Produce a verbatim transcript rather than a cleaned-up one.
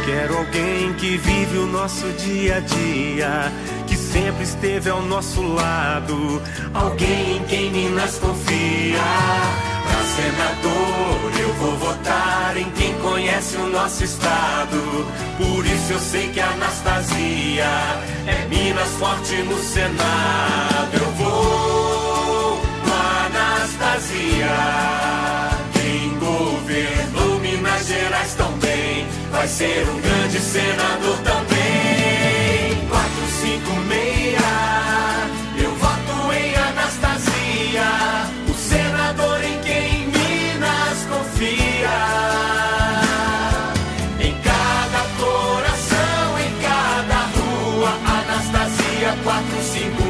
Quero alguém que vive o nosso dia a dia, que sempre esteve ao nosso lado, alguém em quem Minas confia. Pra senador eu vou votar em quem conhece o nosso estado. Por isso eu sei que a Anastasia é Minas forte no Senado. Eu vou com a Anastasia. Quem governou Minas Gerais tão bem vai ser um grande senador também. Quatro, cinco, meia, eu voto em Anastasia, o senador em quem Minas confia. Em cada coração, em cada rua, Anastasia, quatro, cinco,